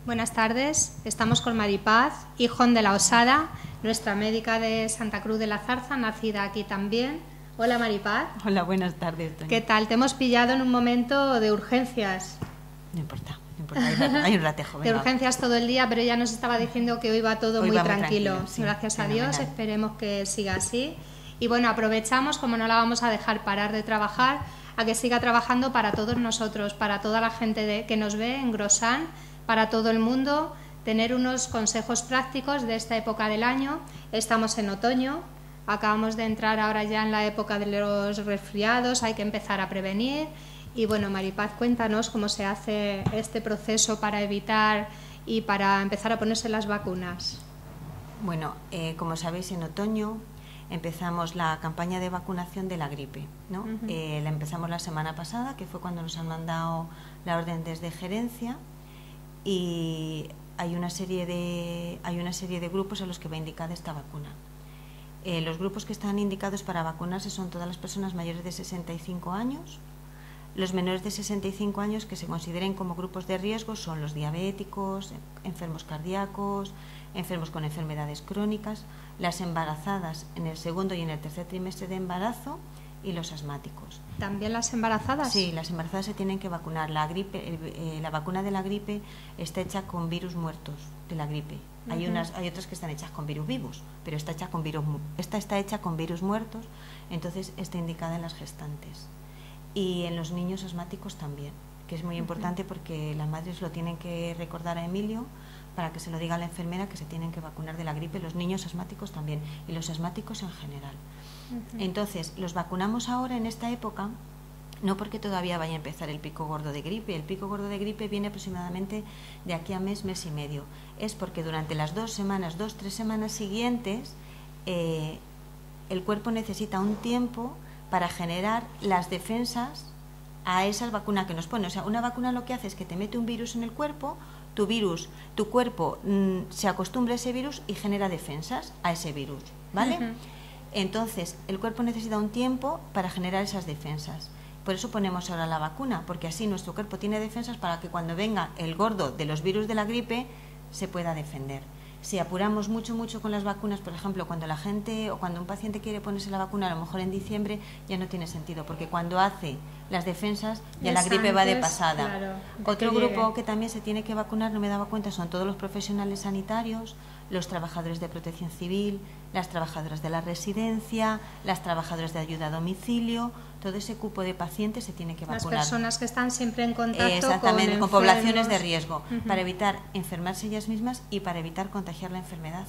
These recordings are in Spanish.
Buenas tardes, estamos con Maripaz, Hijón de la Osada, nuestra médica de Santa Cruz de la Zarza, nacida aquí también. Hola Maripaz. Hola, buenas tardes, Toña. ¿Qué tal? Te hemos pillado en un momento de urgencias. No importa, hay un ratejo. De urgencias todo el día, pero ella nos estaba diciendo que hoy va todo muy tranquilo. Sí, gracias a Dios, esperemos que siga así. Y bueno, aprovechamos, como no la vamos a dejar parar de trabajar, a que siga trabajando para todos nosotros, para toda la gente que nos ve en Grosán, para todo el mundo, tener unos consejos prácticos de esta época del año. Estamos en otoño, acabamos de entrar ahora ya en la época de los resfriados, hay que empezar a prevenir. Y bueno, Maripaz, cuéntanos cómo se hace este proceso para evitar y para empezar a ponerse las vacunas. Bueno, como sabéis, en otoño empezamos la campaña de vacunación de la gripe, ¿no? La empezamos la semana pasada, que fue cuando nos han mandado la orden desde gerencia, y hay una serie de grupos a los que va indicada esta vacuna. Los grupos que están indicados para vacunarse son todas las personas mayores de 65 años. Los menores de 65 años que se consideren como grupos de riesgo son los diabéticos, enfermos cardíacos, enfermos con enfermedades crónicas, las embarazadas en el segundo y en el tercer trimestre de embarazo y los asmáticos. ¿También las embarazadas? Sí, las embarazadas se tienen que vacunar. La vacuna de la gripe está hecha con virus muertos de la gripe. Hay otras que están hechas con virus vivos, pero esta está hecha con virus muertos, entonces está indicada en las gestantes. Y en los niños asmáticos también, que es muy importante porque las madres lo tienen que recordar a Emilio para que se lo diga a la enfermera que se tienen que vacunar de la gripe, los niños asmáticos también, y los asmáticos en general. Entonces, los vacunamos ahora en esta época, no porque todavía vaya a empezar el pico gordo de gripe. El pico gordo de gripe viene aproximadamente de aquí a mes y medio. Es porque durante las 2 o 3 semanas siguientes, el cuerpo necesita un tiempo para generar las defensas a esa vacuna que nos pone. O sea, una vacuna lo que hace es que te mete un virus en el cuerpo, tu cuerpo se acostumbra a ese virus y genera defensas a ese virus, ¿vale? Entonces, el cuerpo necesita un tiempo para generar esas defensas. Por eso ponemos ahora la vacuna, porque así nuestro cuerpo tiene defensas para que cuando venga el gordo de los virus de la gripe se pueda defender. Si apuramos mucho con las vacunas, por ejemplo, cuando la gente o cuando un paciente quiere ponerse la vacuna, a lo mejor en diciembre, ya no tiene sentido, porque cuando hace las defensas ya la gripe va de pasada. Claro, otro grupo que también se tiene que vacunar, no me daba cuenta, son todos los profesionales sanitarios, los trabajadores de protección civil, las trabajadoras de la residencia, las trabajadoras de ayuda a domicilio. Todo ese cupo de pacientes se tiene que vacunar. Las personas que están siempre en contacto exactamente, con poblaciones de riesgo, Uh-huh. para evitar enfermarse ellas mismas y para evitar contagiar la enfermedad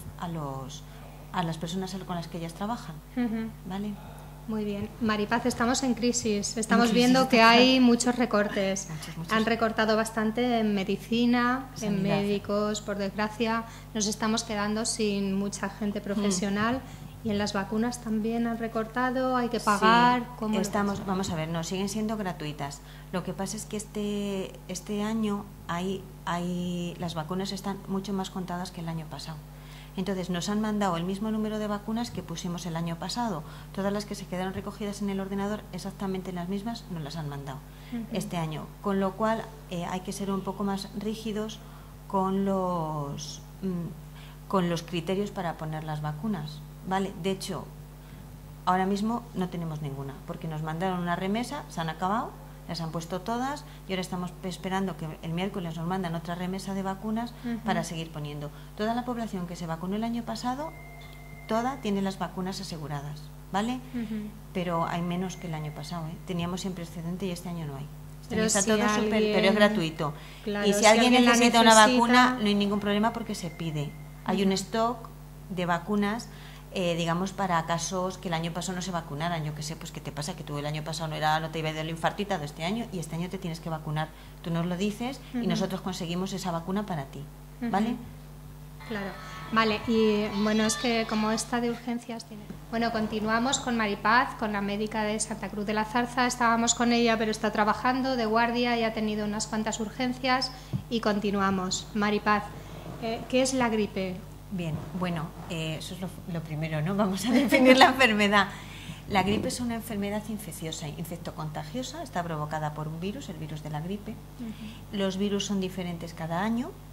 a las personas con las que ellas trabajan. Uh-huh. ¿Vale? Muy bien. Maripaz, estamos en crisis. Estamos viendo que hay muchos recortes. Muchos. Han recortado bastante en medicina, Sanidad. En médicos, por desgracia. Nos estamos quedando sin mucha gente profesional. Y en las vacunas también han recortado, hay que pagar. Sí, vamos a ver, no, siguen siendo gratuitas. Lo que pasa es que este año las vacunas están mucho más contadas que el año pasado. Entonces nos han mandado el mismo número de vacunas que pusimos el año pasado. Todas las que se quedaron recogidas en el ordenador, exactamente las mismas, nos las han mandado este año. Con lo cual hay que ser un poco más rígidos con los criterios para poner las vacunas. ¿Vale? De hecho, ahora mismo no tenemos ninguna, porque nos mandaron una remesa, se han acabado, las han puesto todas y ahora estamos esperando que el miércoles nos mandan otra remesa de vacunas para seguir poniendo. Toda la población que se vacunó el año pasado, toda tiene las vacunas aseguradas, ¿vale? Pero hay menos que el año pasado, ¿eh? Teníamos siempre excedente y este año no hay. Pero Pero es gratuito. Claro, y si alguien necesita una vacuna, no hay ningún problema porque se pide. Hay un stock de vacunas, digamos, para casos que el año pasado no se vacunaran. Yo que sé, pues qué te pasa, que tú el año pasado no te iba a dar el infarto y te ha dado este año, y este año te tienes que vacunar. Tú nos lo dices y nosotros conseguimos esa vacuna para ti, ¿vale? Claro. Vale, y bueno, es que como esta de urgencias tiene... Bueno, continuamos con Maripaz, con la médica de Santa Cruz de la Zarza. Estábamos con ella, pero está trabajando de guardia y ha tenido unas cuantas urgencias y continuamos. Maripaz, ¿qué es la gripe? Bien, bueno, eso es lo primero, ¿no? Vamos a definir la enfermedad. La gripe es una enfermedad infecciosa, infectocontagiosa, está provocada por un virus, el virus de la gripe. Los virus son diferentes cada año,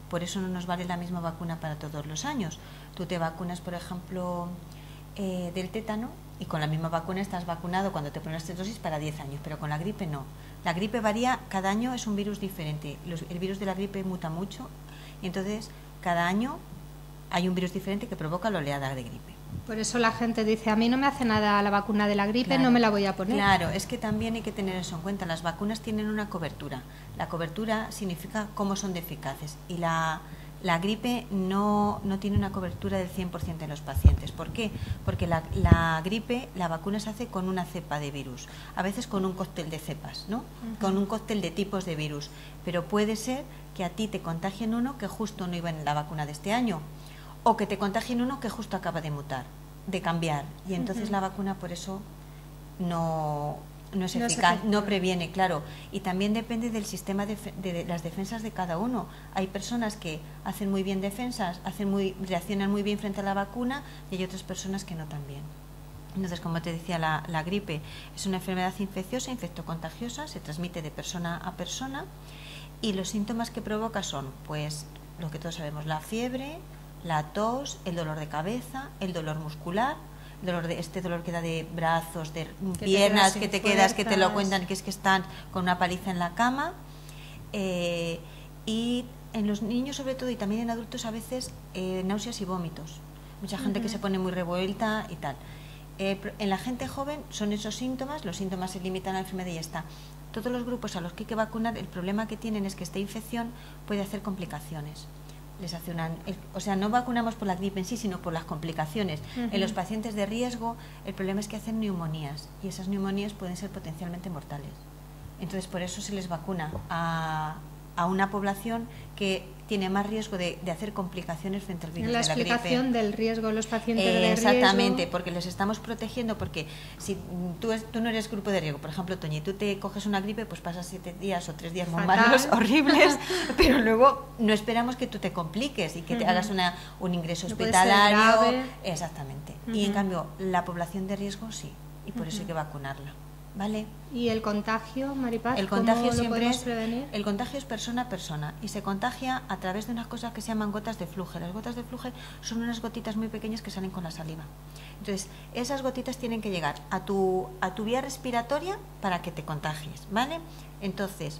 por eso no nos vale la misma vacuna para todos los años. Tú te vacunas, por ejemplo, del tétano, y con la misma vacuna estás vacunado cuando te pones 3 dosis para 10 años, pero con la gripe no. La gripe varía, cada año es un virus diferente. El virus de la gripe muta mucho, y entonces cada año hay un virus diferente que provoca la oleada de gripe. Por eso la gente dice, a mí no me hace nada la vacuna de la gripe, claro, no me la voy a poner. Claro, es que también hay que tener eso en cuenta. Las vacunas tienen una cobertura. La cobertura significa cómo son de eficaces. Y la gripe no tiene una cobertura del 100% en los pacientes. ¿Por qué? Porque la gripe, la vacuna se hace con una cepa de virus. A veces con un cóctel de cepas, ¿no? Con un cóctel de tipos de virus. Pero puede ser que a ti te contagien uno que justo no iba en la vacuna de este año, o que te contagien uno que justo acaba de mutar, de cambiar, y entonces la vacuna por eso no es eficaz, no previene, claro, y también depende del sistema de las defensas de cada uno. Hay personas que hacen muy bien defensas, reaccionan muy bien frente a la vacuna, y hay otras personas que no tan bien. Entonces, como te decía, la gripe es una enfermedad infecciosa, infectocontagiosa, se transmite de persona a persona, y los síntomas que provoca son, pues, lo que todos sabemos, la fiebre, la tos, el dolor de cabeza, el dolor muscular, este dolor que da de brazos, de piernas, que te quedas, que te lo cuentan, que es que están con una paliza en la cama. Y en los niños sobre todo, y también en adultos a veces, náuseas y vómitos. Mucha gente que se pone muy revuelta y tal. En la gente joven son esos síntomas, los síntomas se limitan a la enfermedad y ya está. Todos los grupos a los que hay que vacunar, el problema que tienen es que esta infección puede hacer complicaciones. O sea, no vacunamos por la gripe en sí, sino por las complicaciones. En los pacientes de riesgo, el problema es que hacen neumonías, y esas neumonías pueden ser potencialmente mortales. Entonces, por eso se les vacuna a una población que tiene más riesgo de hacer complicaciones frente al virus de la gripe. La explicación del riesgo, los pacientes de riesgo. Exactamente, porque les estamos protegiendo, porque si tú no eres grupo de riesgo, por ejemplo, Toñi, tú te coges una gripe, pues pasas 7 días o 3 días muy malos, horribles, pero luego no esperamos que tú te compliques y que te hagas un ingreso hospitalario. Exactamente. Y en cambio, la población de riesgo sí, y por eso hay que vacunarla. ¿Vale? ¿Y el contagio, Maripaz? El contagio ¿cómo lo podemos prevenir? El contagio es persona a persona y se contagia a través de unas cosas que se llaman gotas de fluge. Las gotas de fluge son unas gotitas muy pequeñas que salen con la saliva. Entonces, esas gotitas tienen que llegar a tu vía respiratoria para que te contagies, ¿vale? Entonces,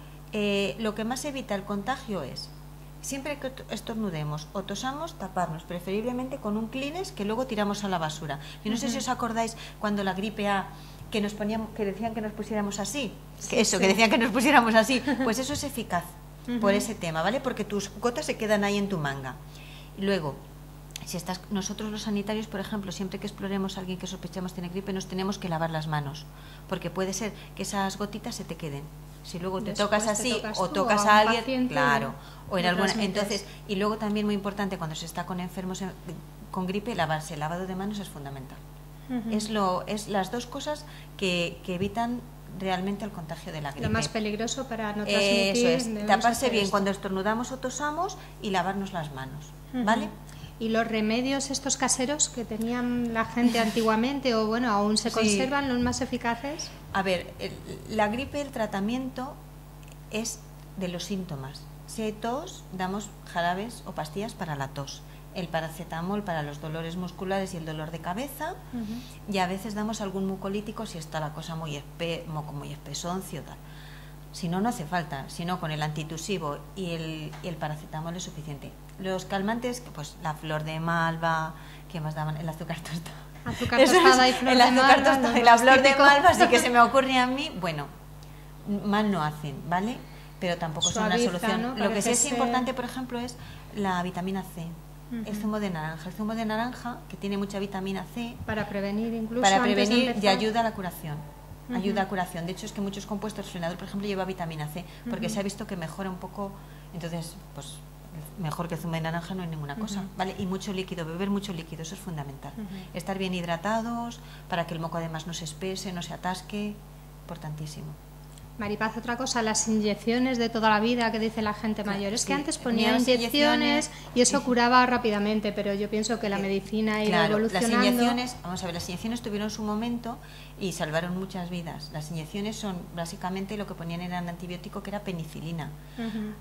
lo que más evita el contagio es, siempre que estornudemos o tosamos, taparnos, preferiblemente con un Kleenex que luego tiramos a la basura. Yo no sé si os acordáis cuando la gripe A, que decían que nos pusiéramos así, que decían que nos pusiéramos así, pues eso es eficaz por ese tema, ¿vale? Porque tus gotas se quedan ahí en tu manga. Y luego, nosotros los sanitarios, por ejemplo, siempre que exploremos a alguien que sospechamos tiene gripe, nos tenemos que lavar las manos, porque puede ser que esas gotitas se te queden. Si luego te tocas así o tocas a alguien, claro, o en alguna, entonces, y luego también muy importante cuando se está con enfermos con gripe, lavarse. El lavado de manos es fundamental. Es las dos cosas que evitan realmente el contagio de la gripe. Lo más peligroso para no transmitir. Eso es, taparse bien cuando estornudamos o tosamos y lavarnos las manos, ¿vale? ¿Y los remedios estos caseros que tenían la gente antiguamente o bueno, aún se conservan, los más eficaces? A ver, la gripe, el tratamiento es de los síntomas. Si hay tos, damos jarabes o pastillas para la tos. El paracetamol para los dolores musculares y el dolor de cabeza, y a veces damos algún mucolítico si está la cosa muy espesoncio, tal. Si no, no hace falta, si no, con el antitusivo y el paracetamol es suficiente. Los calmantes, pues la flor de malva, ¿qué más daban? El azúcar tostada. Azúcar tostada y flor de malva. Y la flor de malva, así que se me ocurre a mí, bueno, mal no hacen, ¿vale? Pero tampoco son una solución. ¿no? Lo que sí es importante, por ejemplo, es la vitamina C. El zumo de naranja, que tiene mucha vitamina C. Para prevenir incluso. Para prevenir y ayuda a la curación. Ayuda a curación. De hecho, es que muchos compuestos, el frenador, por ejemplo, lleva vitamina C, porque se ha visto que mejora un poco. Entonces, pues mejor que el zumo de naranja no hay ninguna cosa, ¿vale? Y mucho líquido, beber mucho líquido, eso es fundamental. Estar bien hidratados, para que el moco además no se espese, no se atasque, importantísimo. Maripaz, otra cosa, las inyecciones de toda la vida que dice la gente mayor. Es que antes ponían inyecciones y eso curaba rápidamente, pero yo pienso que la medicina ha ido evolucionando. Las inyecciones, vamos a ver, las inyecciones tuvieron su momento y salvaron muchas vidas. Las inyecciones son básicamente lo que ponían en el antibiótico, que era penicilina.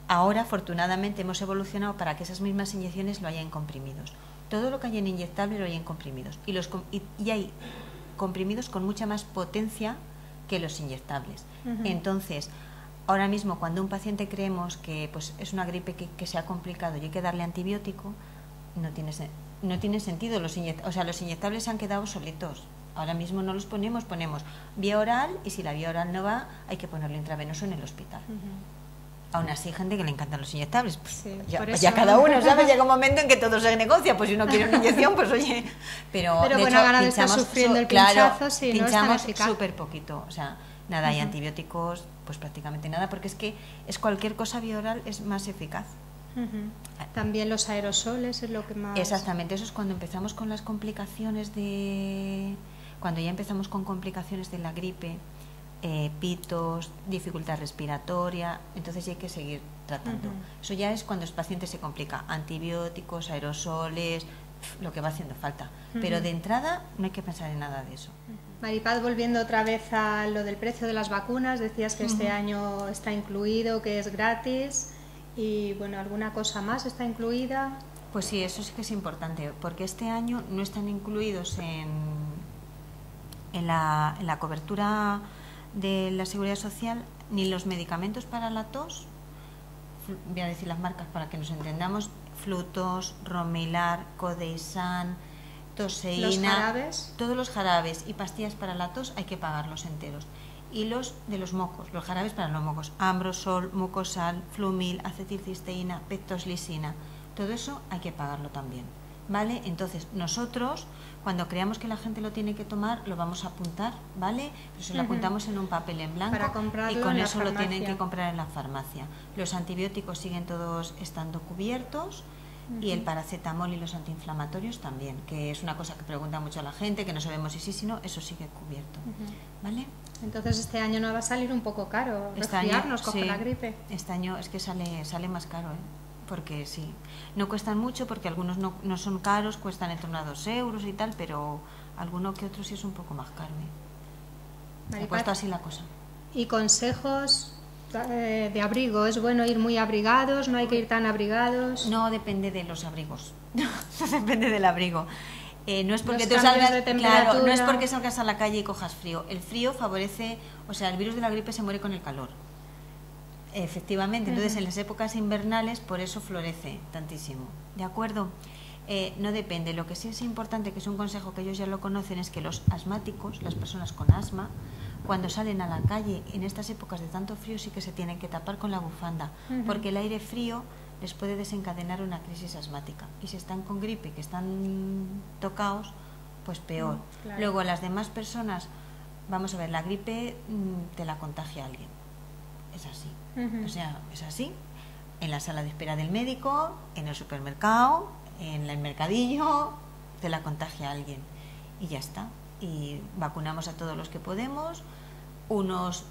ahora, afortunadamente, hemos evolucionado para que esas mismas inyecciones lo haya en comprimidos. Todo lo que hay en inyectable lo hay en comprimidos. Y hay comprimidos con mucha más potencia que los inyectables. Entonces, ahora mismo, cuando un paciente creemos que pues, es una gripe que se ha complicado y hay que darle antibiótico, no tiene sentido. Los inyectables se han quedado solitos. Ahora mismo no los ponemos vía oral, y si la vía oral no va, hay que ponerlo intravenoso en el hospital. Aún así, hay gente que le encantan los inyectables. Pues, sí, ya cada uno, ¿sabes? Llega un momento en que todo se negocia. Pues si uno quiere una inyección, pues oye. Pero de buena hecho, gana de estar sufriendo el pinchazo, sí, pinchamos no súper poquito. O sea, nada, hay antibióticos, pues prácticamente nada, porque es cualquier cosa vía oral es más eficaz. También los aerosoles es lo que más... Exactamente, eso es cuando empezamos con las complicaciones cuando ya empezamos con complicaciones de la gripe, pitos, dificultad respiratoria, entonces ya hay que seguir tratando. Eso ya es cuando el paciente se complica, antibióticos, aerosoles, lo que va haciendo falta. Pero de entrada no hay que pensar en nada de eso. Maripaz, volviendo otra vez a lo del precio de las vacunas, decías que este año está incluido, que es gratis, y bueno, ¿alguna cosa más está incluida? Pues sí, eso sí que es importante, porque este año no están incluidos en la cobertura de la Seguridad Social ni los medicamentos para la tos, voy a decir las marcas para que nos entendamos, Flutos, Romilar, Codeisan, Toseína, ¿los jarabes? Todos los jarabes y pastillas para la tos hay que pagarlos enteros. Y los de los mocos, los jarabes para los mocos, Ambrosol, Mucosal, Flumil, acetilcisteína, Pectoslisina, todo eso hay que pagarlo también, ¿vale? Entonces nosotros, cuando creamos que la gente lo tiene que tomar, lo vamos a apuntar, ¿vale? Pero se lo apuntamos en un papel en blanco y con eso lo tienen que comprar en la farmacia. Los antibióticos siguen todos estando cubiertos. Y el paracetamol y los antiinflamatorios también, que es una cosa que pregunta mucho a la gente, que no sabemos si sí, si no, eso sigue cubierto, ¿vale? Entonces este año nos va a salir un poco caro resfriarnos, coger la gripe. Este año es que sale más caro, porque sí, no cuestan mucho, porque algunos no son caros, cuestan en torno a 2 euros y tal, pero alguno que otro sí es un poco más caro. Se ha puesto así la cosa. ¿Y consejos de abrigo? ¿Es bueno ir muy abrigados? ¿No hay que ir tan abrigados? No, depende de los abrigos. Depende del abrigo. No es porque tú salgas, claro, no es porque salgas a la calle y cojas frío. El frío favorece, o sea, el virus de la gripe se muere con el calor. Efectivamente, entonces en las épocas invernales por eso florece tantísimo. ¿De acuerdo? No depende. Lo que sí es importante, que es un consejo que ellos ya lo conocen, es que los asmáticos, las personas con asma, cuando salen a la calle en estas épocas de tanto frío, sí que se tienen que tapar con la bufanda, porque el aire frío les puede desencadenar una crisis asmática. Y si están con gripe, que están tocados, pues peor. Claro. Luego, las demás personas, vamos a ver, la gripe te la contagia alguien. Es así. O sea, es así. En la sala de espera del médico, en el supermercado, en el mercadillo, te la contagia alguien. Y ya está. Y vacunamos a todos los que podemos. Unos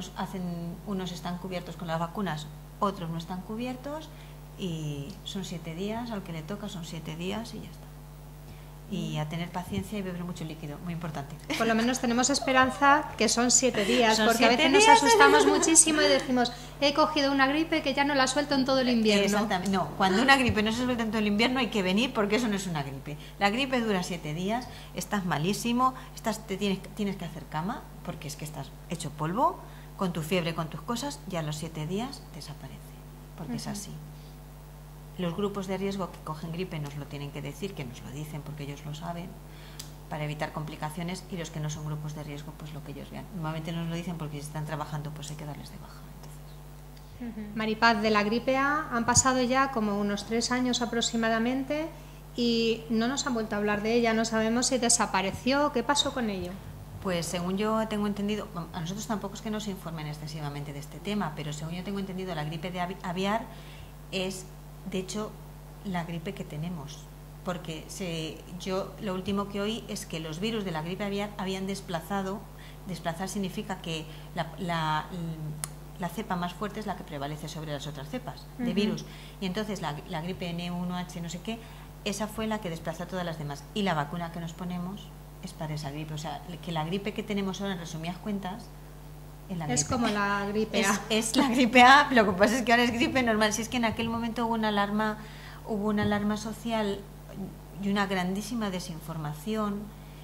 están cubiertos con las vacunas, otros no están cubiertos, y son 7 días, al que le toca son 7 días y ya está. Y a tener paciencia y beber mucho líquido, muy importante. Por lo menos tenemos esperanza que son 7 días, son porque a veces días. Nos asustamos muchísimo y decimos, he cogido una gripe que ya no la suelto en todo el invierno. Exactamente. No, cuando una gripe no se suelta en todo el invierno hay que venir, porque eso no es una gripe. La gripe dura 7 días, estás malísimo, tienes que hacer cama, porque es que estás hecho polvo, con tu fiebre, con tus cosas, ya a los 7 días desaparece, porque es así. Los grupos de riesgo que cogen gripe nos lo tienen que decir, que nos lo dicen porque ellos lo saben, para evitar complicaciones, y los que no son grupos de riesgo, pues lo que ellos vean. Normalmente nos lo dicen porque si están trabajando, pues hay que darles de baja. Entonces. Maripaz, de la gripe A han pasado ya como unos 3 años aproximadamente y no nos han vuelto a hablar de ella, no sabemos si desapareció, ¿qué pasó con ello? Pues según yo tengo entendido, a nosotros tampoco es que nos informen excesivamente de este tema, pero según yo tengo entendido, la gripe de aviar es, de hecho, la gripe que tenemos, porque yo lo último que oí es que los virus de la gripe aviar habían desplazar significa que la cepa más fuerte es la que prevalece sobre las otras cepas de virus, y entonces la gripe N1H no sé qué, esa fue la que desplazó a todas las demás, y la vacuna que nos ponemos es para esa gripe. O sea, que la gripe que tenemos ahora, en resumidas cuentas, en la gripe. Es como la gripe A. Es la gripe A, lo que pasa es que ahora es gripe normal. Si es que en aquel momento hubo una alarma social y una grandísima desinformación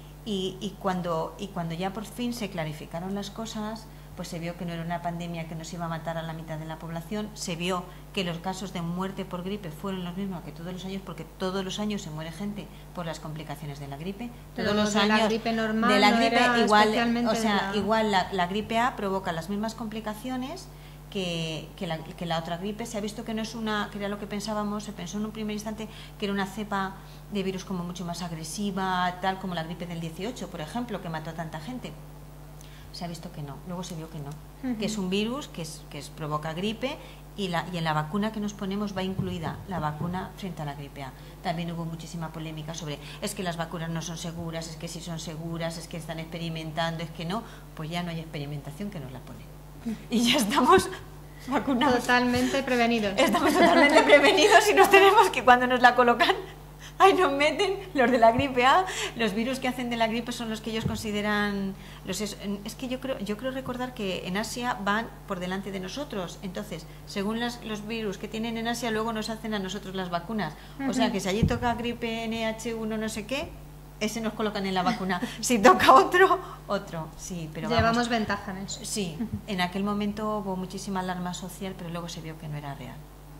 y cuando ya por fin se clarificaron las cosas, pues se vio que no era una pandemia que nos iba a matar a la mitad de la población, se vio que los casos de muerte por gripe fueron los mismos que todos los años, porque todos los años se muere gente por las complicaciones de la gripe. Todos los años la gripe normal, de la gripe igual, o sea, igual la gripe A provoca las mismas complicaciones que la otra gripe. Se ha visto que no es que era lo que pensábamos, se pensó en un primer instante que era una cepa de virus como mucho más agresiva, tal como la gripe del 18, por ejemplo, que mató a tanta gente. Se ha visto que no, luego se vio que no, que es un virus que provoca gripe y en la vacuna que nos ponemos va incluida la vacuna frente a la gripe A. También hubo muchísima polémica sobre es que las vacunas no son seguras, es que sí son seguras, es que están experimentando, es que no, pues ya no hay experimentación, que nos la ponen. Y ya estamos vacunados. Totalmente prevenidos. Estamos totalmente prevenidos y nos tenemos que cuando nos la colocan, ahí nos meten los de la gripe A. Los virus que hacen de la gripe son los que ellos consideran es que yo creo recordar que en Asia van por delante de nosotros, entonces según los virus que tienen en Asia luego nos hacen a nosotros las vacunas. O sea que si allí toca gripe NH1 no sé qué, ese nos colocan en la vacuna. Si toca otro, sí, pero llevamos ventaja en eso. Sí, en aquel momento hubo muchísima alarma social, pero luego se vio que no era real.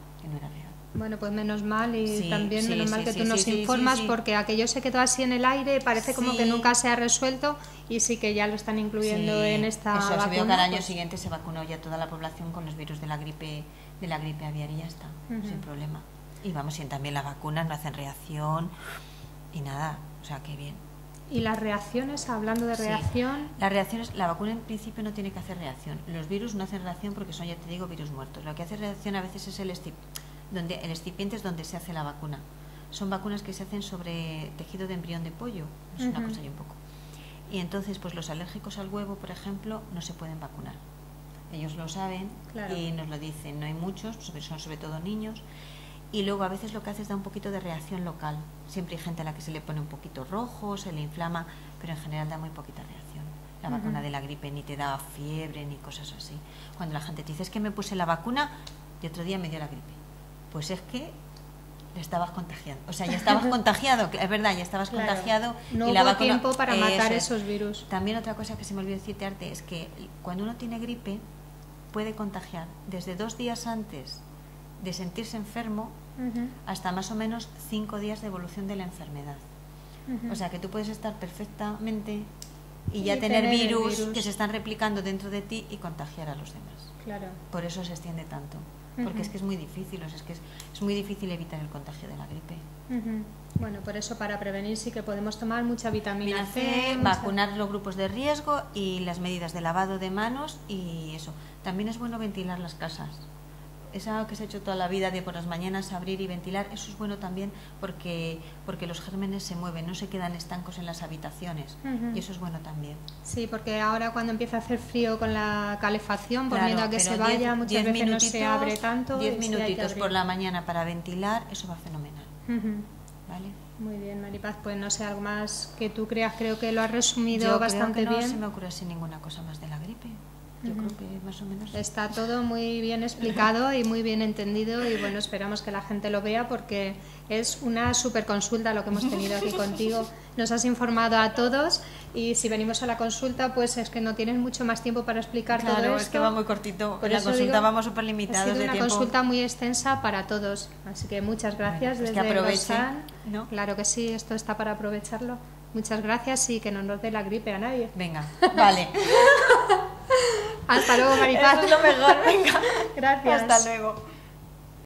Bueno, pues menos mal y también menos mal que tú nos informas porque aquello se quedó así en el aire, parece como que nunca se ha resuelto y sí que ya lo están incluyendo en esta vacuna. Se vio que al año siguiente se vacunó ya toda la población con los virus de la gripe aviar y ya está, sin problema. Y vamos, y también las vacunas no hacen reacción y nada, o sea, qué bien. ¿Y las reacciones? Hablando de reacción... Las reacciones, la vacuna en principio no tiene que hacer reacción. Los virus no hacen reacción porque son, ya te digo, virus muertos. Lo que hace reacción a veces es el excipiente es donde se hace la vacuna. Son vacunas que se hacen sobre tejido de embrión de pollo, es una cosa y un poco. Y entonces, pues los alérgicos al huevo, por ejemplo, no se pueden vacunar. Ellos lo saben y nos lo dicen. No hay muchos, son sobre todo niños. Y luego a veces lo que hace es dar un poquito de reacción local. Siempre hay gente a la que se le pone un poquito rojo, se le inflama, pero en general da muy poquita reacción. La vacuna de la gripe ni te da fiebre ni cosas así. Cuando la gente te dice, es que me puse la vacuna y otro día me dio la gripe. Pues es que le estabas contagiando. O sea, ya estabas contagiado, es verdad, ya estabas contagiado. No y hubo vacuna, tiempo para matar esos virus. También otra cosa que se me olvidó citarte es que cuando uno tiene gripe puede contagiar desde 2 días antes de sentirse enfermo hasta más o menos 5 días de evolución de la enfermedad. O sea que tú puedes estar perfectamente y ya tener virus que se están replicando dentro de ti y contagiar a los demás. Claro. Por eso se extiende tanto. Porque es que es muy difícil, o sea, es muy difícil evitar el contagio de la gripe. Bueno, por eso para prevenir sí que podemos tomar mucha vitamina C, vacunar los grupos de riesgo y las medidas de lavado de manos y eso. También es bueno ventilar las casas. Es algo que se ha hecho toda la vida, de por las mañanas abrir y ventilar. Eso es bueno también porque los gérmenes se mueven, no se quedan estancos en las habitaciones. Y eso es bueno también. Sí, porque ahora cuando empieza a hacer frío con la calefacción, por miedo a que se vaya, muchas veces no se abre tanto. 10 minutitos por la mañana para ventilar, eso va fenomenal. ¿Vale? Muy bien, Maripaz. Pues no sé, algo más que tú creas, creo que lo has resumido bastante bien. No se me ocurre así ninguna cosa más de la gripe. Yo creo que más o menos está todo muy bien explicado y muy bien entendido y bueno, esperamos que la gente lo vea porque es una super consulta lo que hemos tenido aquí contigo. Nos has informado a todos y si venimos a la consulta pues es que no tienes mucho más tiempo para explicar todo esto. Es que va muy cortito. En la consulta vamos súper limitados de tiempo. Ha sido una consulta muy extensa para todos, así que muchas gracias. Bueno, pues desde que aprovechen, ¿no? Claro que sí, esto está para aprovecharlo. Muchas gracias y que no nos dé la gripe a nadie. Venga, vale. Hasta luego, Maripaz. Eso es lo mejor, venga. Gracias. Hasta luego.